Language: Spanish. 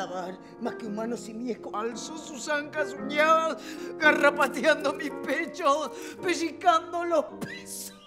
lavar más que un mano simiesco. Alzó sus ancas uñadas, garrapateando mi pecho, pellizcando los pesos.